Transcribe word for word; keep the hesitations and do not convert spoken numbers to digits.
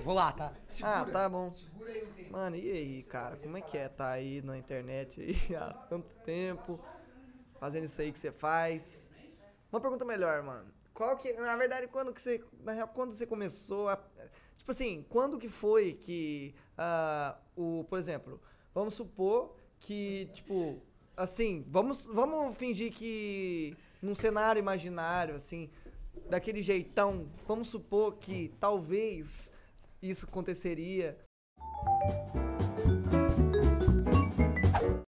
vou lá, tá? Ah, tá bom. Segura aí um tempo. Mano, e aí, cara? Como é que é tá aí na internet aí há tanto tempo, fazendo isso aí que você faz? Uma pergunta melhor, mano. Qual que, na verdade, quando que você, na real, quando você começou a, tipo assim, quando que foi que, ah, o, por exemplo, vamos supor que, tipo, assim, vamos, vamos fingir que num cenário imaginário, assim, daquele jeitão, vamos supor que talvez isso aconteceria